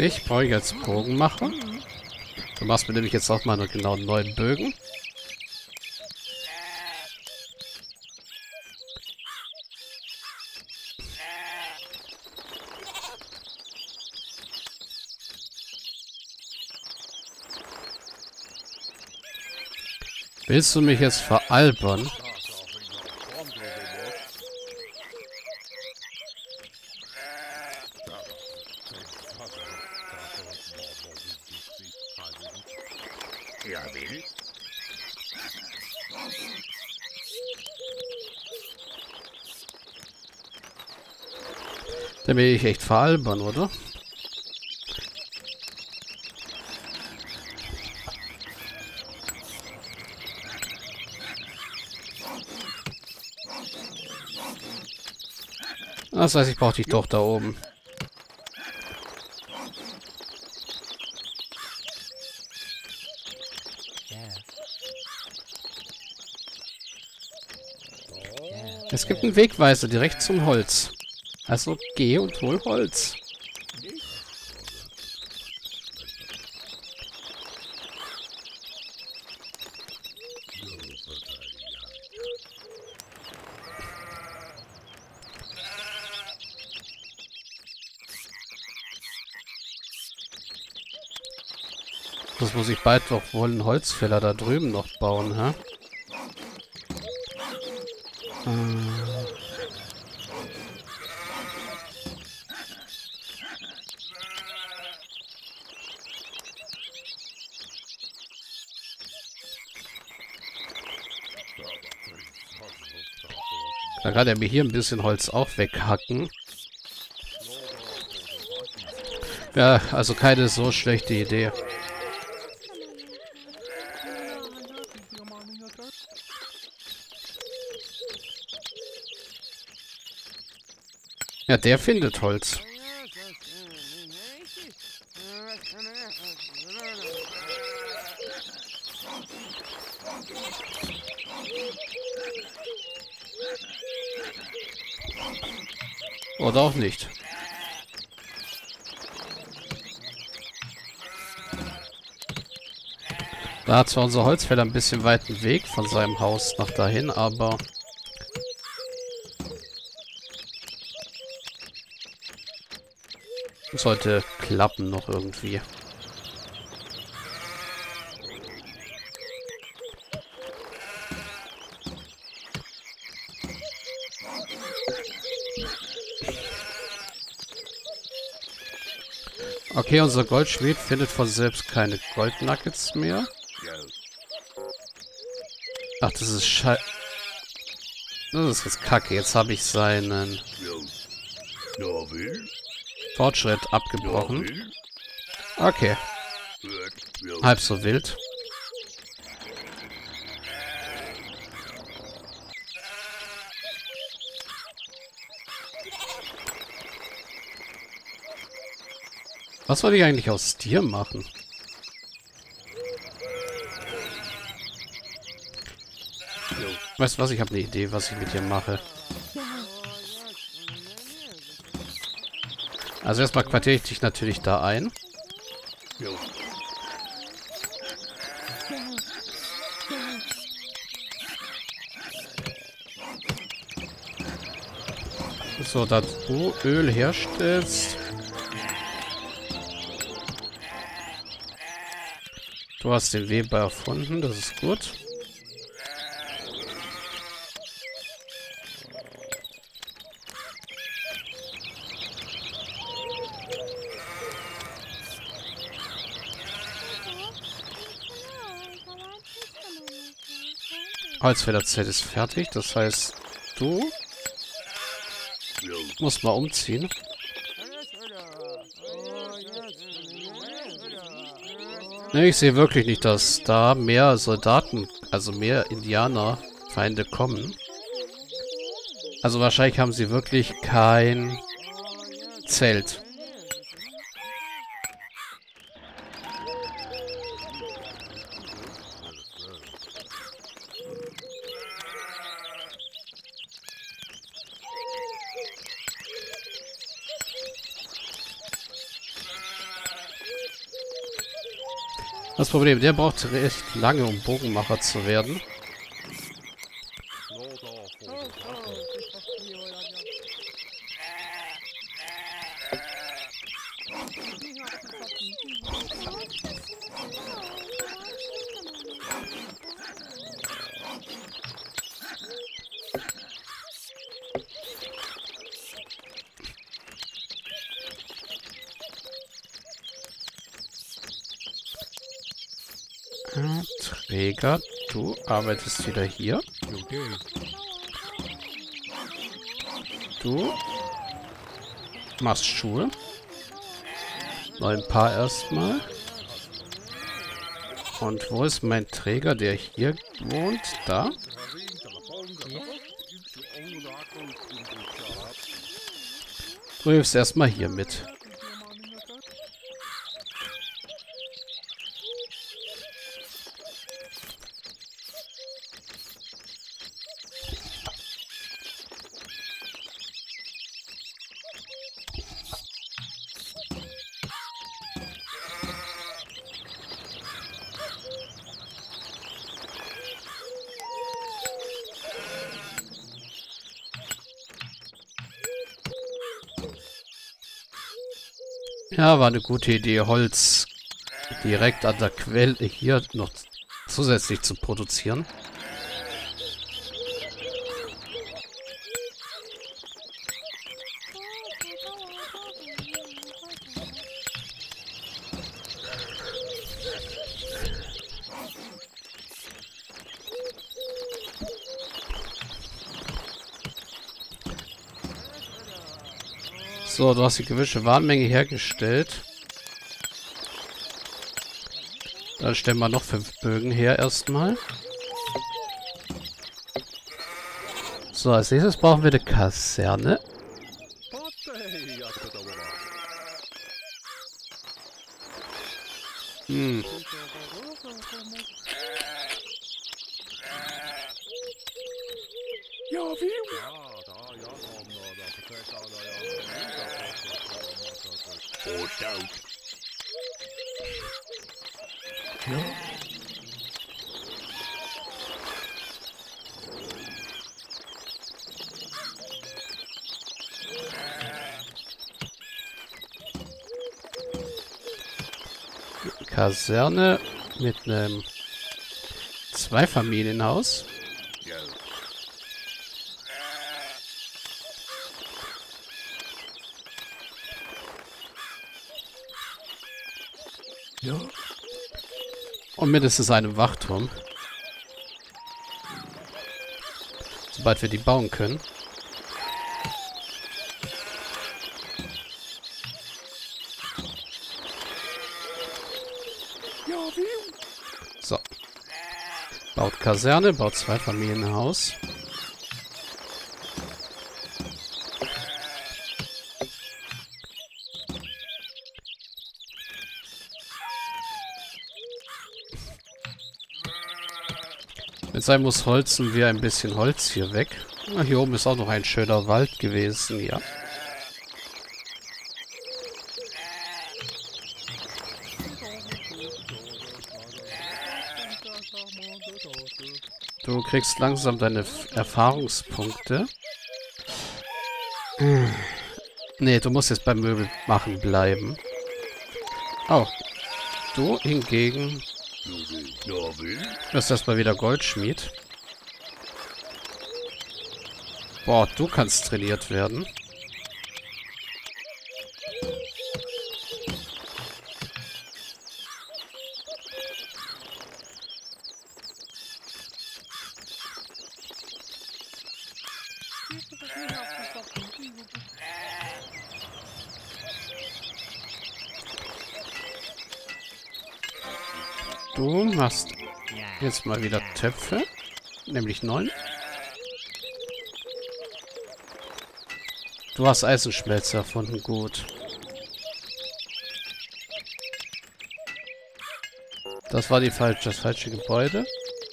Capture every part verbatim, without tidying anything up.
Dich brauche ich als Bogenmacher. Du machst mir nämlich jetzt auch mal genau neun Bögen. Willst du mich jetzt veralbern? Ja, will. Da will ich echt veralbern, oder? Das heißt, ich brauche dich doch da oben. Es gibt einen Wegweiser direkt zum Holz. Also geh und hol Holz. Das muss ich bald doch wohl einen Holzfäller da drüben noch bauen, hä? Äh. Dann kann er mir hier ein bisschen Holz auch weghacken. Ja, also keine so schlechte Idee. Ja, der findet Holz. Oder auch nicht. Da hat zwar unser Holzfäller ein bisschen weiten Weg von seinem Haus nach dahin, aber... sollte klappen noch irgendwie. Okay, unser Goldschmied findet von selbst keine Goldnuggets mehr. Ach, das ist schei... Das ist jetzt kacke. Jetzt habe ich seinen Fortschritt abgebrochen. Okay. Halb so wild. Was soll ich eigentlich aus dir machen? Weißt du was? Ich habe eine Idee, was ich mit dir mache. Also erstmal quartiere ich dich natürlich da ein. So, da du Öl herstellst. Du hast den Weber erfunden, das ist gut. Holzfällerzelt ist fertig, das heißt, du musst mal umziehen. Ne, ich sehe wirklich nicht, dass da mehr Soldaten, also mehr Indianerfeinde kommen. Also wahrscheinlich haben sie wirklich kein Zelt. Das Problem, der braucht recht lange, um Bogenmacher zu werden. Träger, du arbeitest wieder hier. Du machst Schuhe. Neun Paar erstmal. Und wo ist mein Träger, der hier wohnt? Da. Du hilfst erstmal hier mit. Ja, war eine gute Idee, Holz direkt an der Quelle hier noch zusätzlich zu produzieren. So, du hast die gewünschte Warenmenge hergestellt. Dann stellen wir noch fünf Bögen her erstmal. So, als nächstes brauchen wir eine Kaserne. Hm. Ja, wie? Kaserne mit einem Zweifamilienhaus. Ja. Und mindestens einem Wachturm. Sobald wir die bauen können. Ja, wie? So. Baut Kaserne, baut Zweifamilienhaus. Mit sein muss holzen wir ein bisschen Holz hier weg. Na, hier oben ist auch noch ein schöner Wald gewesen, ja. Du kriegst langsam deine F- Erfahrungspunkte. Hm. Nee, du musst jetzt beim Möbel machen bleiben. Oh. Du hingegen Ja, wie? wirst erstmal wieder Goldschmied. Boah, du kannst trainiert werden. Du machst jetzt mal wieder Töpfe. Nämlich neun. Du hast Eisenschmelze erfunden, gut. Das war die falsche, das falsche Gebäude.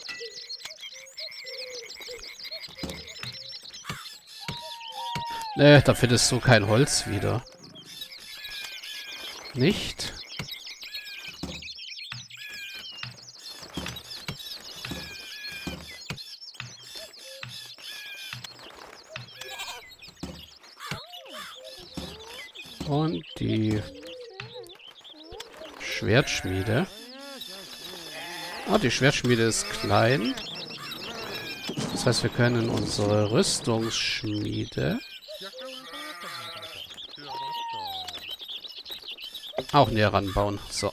Ne, da findest du kein Holz wieder. Nicht? Und die Schwertschmiede. Ah, die Schwertschmiede ist klein. Das heißt, wir können unsere Rüstungsschmiede auch näher ranbauen. So.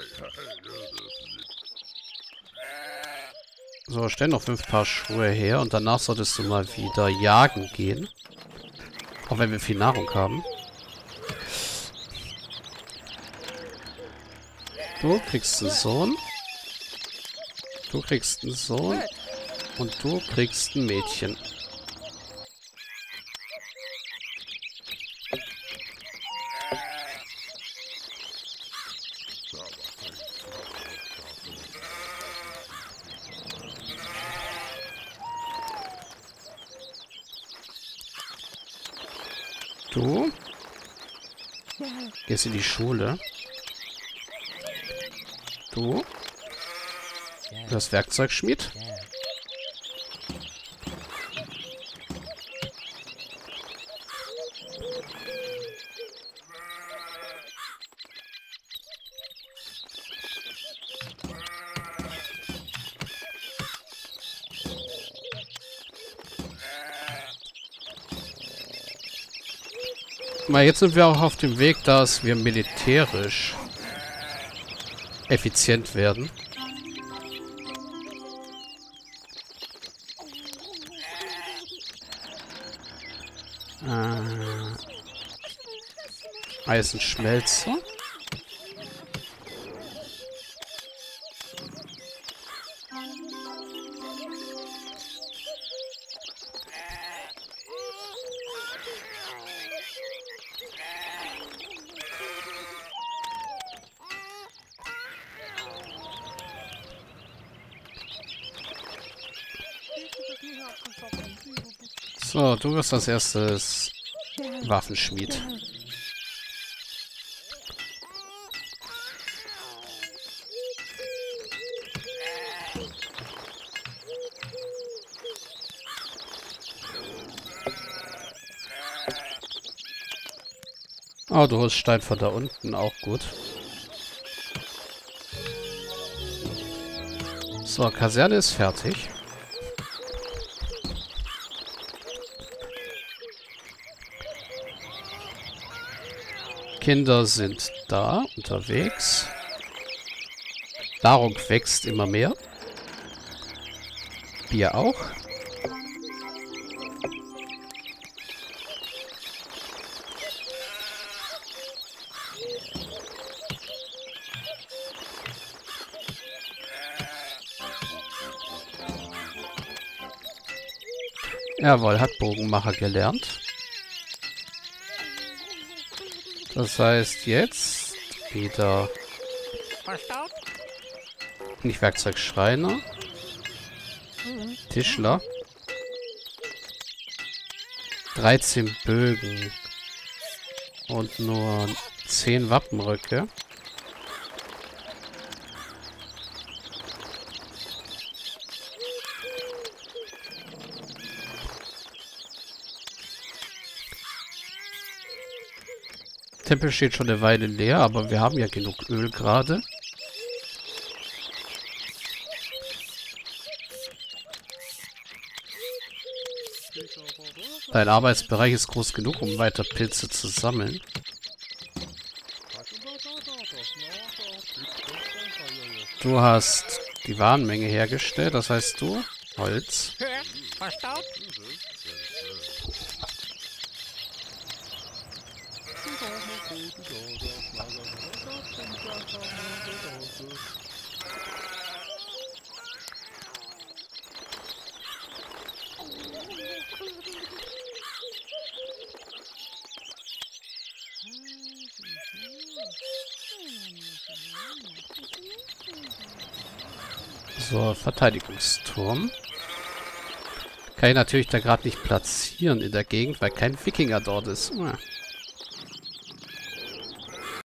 So, stell noch fünf Paar Schuhe her und danach solltest du mal wieder jagen gehen. Auch wenn wir viel Nahrung haben. Du kriegst einen Sohn. Du kriegst einen Sohn. Und du kriegst ein Mädchen. Du gehst in die Schule. Du das Werkzeugschmied. Mal jetzt sind wir auch auf dem Weg, dass wir militärisch effizient werden. Äh, Eisenschmelze. So, du wirst als erstes Waffenschmied. Oh, du holst Stein von da unten, auch gut. So, Kaserne ist fertig. Kinder sind da, unterwegs. Nahrung wächst immer mehr. Bier auch. Jawohl, hat Bogenmacher gelernt. Das heißt jetzt wieder nicht Werkzeugschreiner, Tischler, dreizehn Bögen und nur zehn Wappenröcke. Tempel steht schon eine Weile leer, aber wir haben ja genug Öl gerade. Dein Arbeitsbereich ist groß genug, um weiter Pilze zu sammeln. Du hast die Warenmenge hergestellt, das heißt du Holz. So, Verteidigungsturm. Kann ich natürlich da gerade nicht platzieren in der Gegend, weil kein Wikinger dort ist. Ah.